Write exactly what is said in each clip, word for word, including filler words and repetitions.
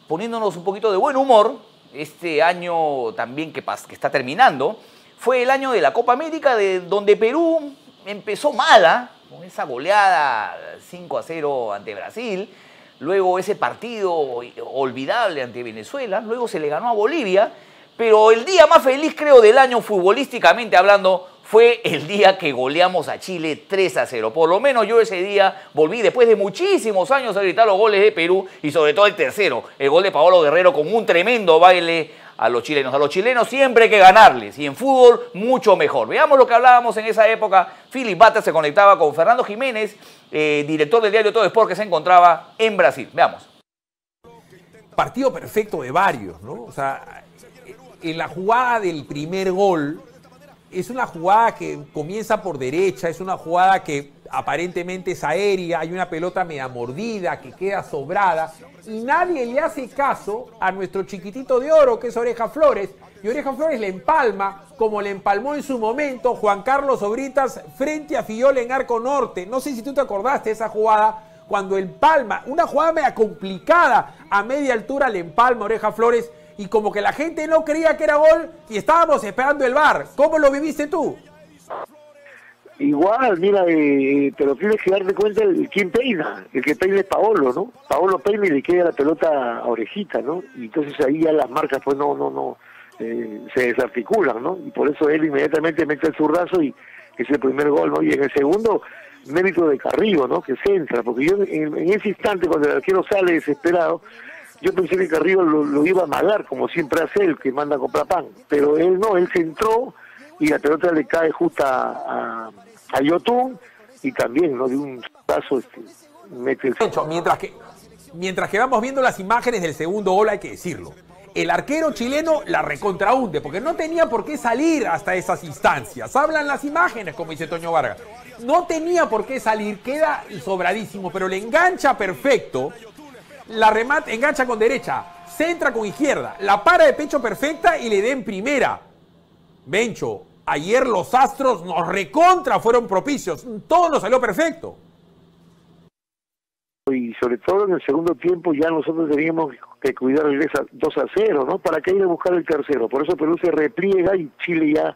poniéndonos un poquito de buen humor, este año también que, que está terminando, fue el año de la Copa América, de, donde Perú empezó mala, con esa goleada cinco a cero ante Brasil, luego ese partido olvidable ante Venezuela, luego se le ganó a Bolivia, pero el día más feliz, creo, del año futbolísticamente hablando, fue el día que goleamos a Chile tres a cero. Por lo menos yo ese día volví, después de muchísimos años, a gritar los goles de Perú, y sobre todo el tercero, el gol de Paolo Guerrero, con un tremendo baile a los chilenos. A los chilenos siempre hay que ganarles, y en fútbol mucho mejor. Veamos lo que hablábamos en esa época. Philip Bata se conectaba con Fernando Jiménez, eh, director del diario Todo Sport, que se encontraba en Brasil. Veamos. Partido perfecto de varios, ¿no? O sea, en la jugada del primer gol, es una jugada que comienza por derecha, es una jugada que aparentemente es aérea, hay una pelota media mordida que queda sobrada y nadie le hace caso a nuestro chiquitito de oro que es Oreja Flores, y Oreja Flores le empalma como le empalmó en su momento Juan Carlos Obritas frente a Fillol en Arco Norte. No sé si tú te acordaste de esa jugada, cuando empalma, una jugada media complicada, a media altura le empalma Oreja Flores, y como que la gente no creía que era gol y estábamos esperando el V A R. ¿Cómo lo viviste tú? Igual, mira, eh, pero tienes que darte cuenta de quién peina. El que peina es Paolo, ¿no? Paolo peina y le queda la pelota a Orejita, ¿no? Y entonces ahí ya las marcas pues no, no, no, eh, se desarticulan, ¿no? Y por eso él inmediatamente mete el zurdazo y es el primer gol, ¿no? Y en el segundo, mérito de Carrillo, ¿no? Que centra, porque yo en, en ese instante cuando el arquero sale desesperado, yo pensé que Carrillo lo, lo iba a amagar, como siempre hace él, que manda a comprar pan. Pero él no, él se entró y la pelota le cae justo a, a, a Yotun, y también, ¿no? De un paso este, mete el... Mientras que, mientras que vamos viendo las imágenes del segundo gol, hay que decirlo. El arquero chileno la recontrahunde, porque no tenía por qué salir hasta esas instancias. Hablan las imágenes, como dice Toño Vargas. No tenía por qué salir, queda sobradísimo, pero le engancha perfecto. La remata, engancha con derecha, centra con izquierda, la para de pecho perfecta y le da en primera. Bencho, ayer los astros nos recontra fueron propicios, todo nos salió perfecto. Y sobre todo en el segundo tiempo ya nosotros teníamos que cuidar el dos a cero, ¿no? ¿Para qué ir a buscar el tercero? Por eso Perú se repliega y Chile ya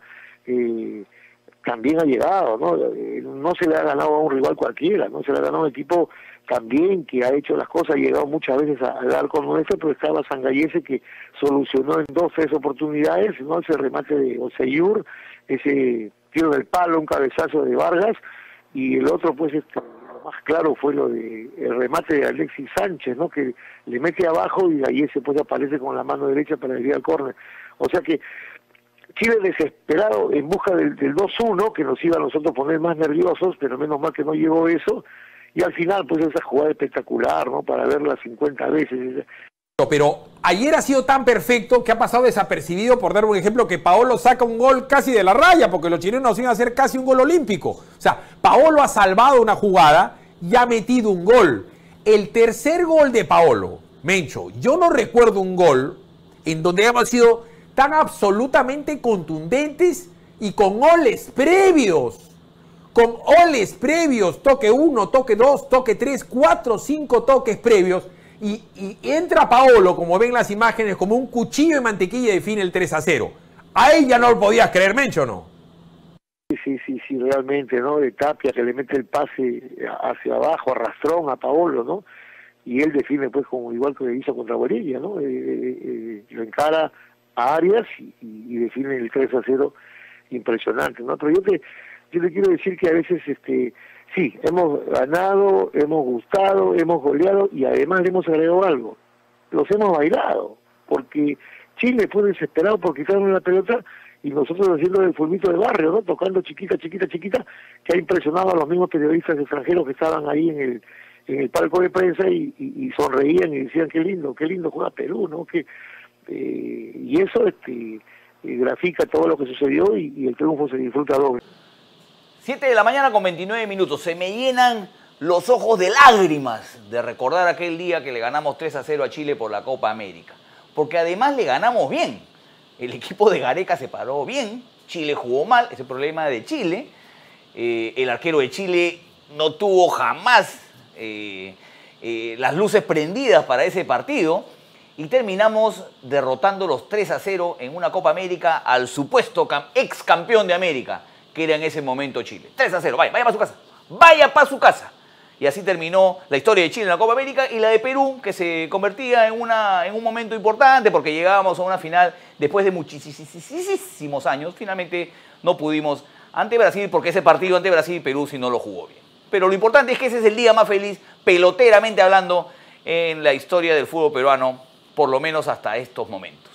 eh, también ha llegado, ¿no? Eh, no se le ha ganado a un rival cualquiera, no se le ha ganado a un equipo también que ha hecho las cosas, ha llegado muchas veces al arco nuestro, pero estaba Sangallese que solucionó en dos, tres oportunidades, ¿no? Ese remate de Oseyur, ese tiro del palo, un cabezazo de Vargas, y el otro, pues, este, lo más claro fue lo de el remate de Alexis Sánchez, ¿no? Que le mete abajo y ahí ese pues aparece con la mano derecha para desviar al córner. O sea que Chile desesperado en busca del, del dos uno, que nos iba a nosotros poner más nerviosos, pero menos mal que no llegó eso. Y al final, pues esa jugada espectacular, ¿no? Para verla cincuenta veces. Pero ayer ha sido tan perfecto que ha pasado desapercibido, por dar un ejemplo, que Paolo saca un gol casi de la raya, porque los chilenos iban a hacer casi un gol olímpico. O sea, Paolo ha salvado una jugada y ha metido un gol. El tercer gol de Paolo, Mencho, yo no recuerdo un gol en donde hemos sido tan absolutamente contundentes y con goles previos. Con goles previos, toque uno, toque dos, toque tres, cuatro, cinco toques previos, y, y entra Paolo, como ven las imágenes, como un cuchillo de mantequilla y define el tres a cero. Ahí ya no lo podías creer, Mencho, ¿no? Sí, sí, sí, sí, realmente, ¿no? De Tapia, que le mete el pase hacia abajo, arrastrón a Paolo, ¿no? Y él define, pues, como igual que hizo contra Bolivia, ¿no? Eh, eh, eh, lo encara a Arias y, y define el tres a cero impresionante, ¿no? Pero yo te... Yo le quiero decir que a veces, este, sí, hemos ganado, hemos gustado, hemos goleado y además le hemos agregado algo. Los hemos bailado, porque Chile fue desesperado por quitarle la pelota y nosotros haciendo el fulmito de barrio, ¿no? Tocando chiquita, chiquita, chiquita, que ha impresionado a los mismos periodistas extranjeros que estaban ahí en el en el palco de prensa y, y, y sonreían y decían qué lindo, qué lindo juega Perú, ¿no? Que, eh, y eso este, eh, grafica todo lo que sucedió y, y el triunfo se disfruta doble. siete de la mañana con veintinueve minutos. Se me llenan los ojos de lágrimas de recordar aquel día que le ganamos tres a cero a Chile por la Copa América. Porque además le ganamos bien. El equipo de Gareca se paró bien. Chile jugó mal, ese problema de Chile. Eh, el arquero de Chile no tuvo jamás eh, eh, las luces prendidas para ese partido. y terminamos derrotando los tres a cero en una Copa América al supuesto ex campeón de América, que era en ese momento Chile. tres a cero, vaya, vaya para su casa, vaya para su casa. Y así terminó la historia de Chile en la Copa América y la de Perú, que se convertía en, una, en un momento importante porque llegábamos a una final después de muchísimos años. Finalmente no pudimos ante Brasil, porque ese partido ante Brasil Perú sí no lo jugó bien. Pero lo importante es que ese es el día más feliz, peloteramente hablando, en la historia del fútbol peruano, por lo menos hasta estos momentos.